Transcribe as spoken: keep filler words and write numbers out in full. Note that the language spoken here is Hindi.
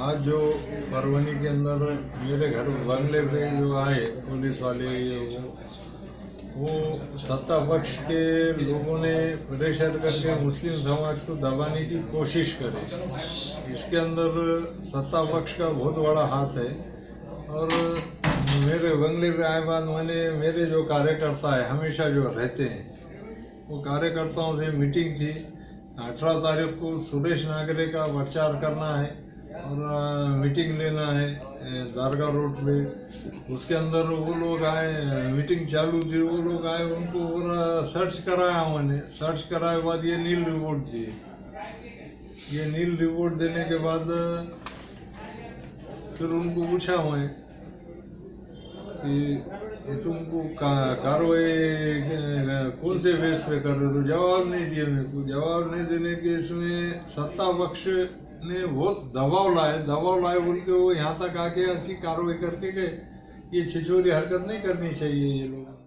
आज जो परवनी के अंदर मेरे घर बंगले पे जो आए पुलिस वाले, ये वो वो सत्ता पक्ष के लोगों ने प्रेशर करके मुस्लिम समाज को दबाने की कोशिश करे। इसके अंदर सत्ता पक्ष का बहुत बड़ा हाथ है। और मेरे बंगले पे आए बाद मैंने मेरे जो कार्यकर्ता है हमेशा जो रहते हैं, वो कार्यकर्ताओं से मीटिंग थी। अठारह तारीख को सुरेश नागरे का प्रचार करना है और मीटिंग लेना है दरगाह रोड पे। उसके अंदर वो लोग आए, मीटिंग चालू थी, वो लोग आए, उनको पूरा सर्च कराया। मैंने सर्च कराए बाद ये नील रिपोर्ट दिए। ये नील रिपोर्ट देने के बाद फिर उनको पूछा मैं कि ये तुमको कार्रवाई कौन से बेस पे कर रहे हो, तो जवाब नहीं दिए। मेरे को जवाब नहीं देने के इसमें सत्ता पक्ष ने बहुत दबाव लाए दबाव लाए बोल के वो यहाँ तक आके ऐसी कार्रवाई करके गए। ये छिछोरी हरकत नहीं करनी चाहिए ये लोग।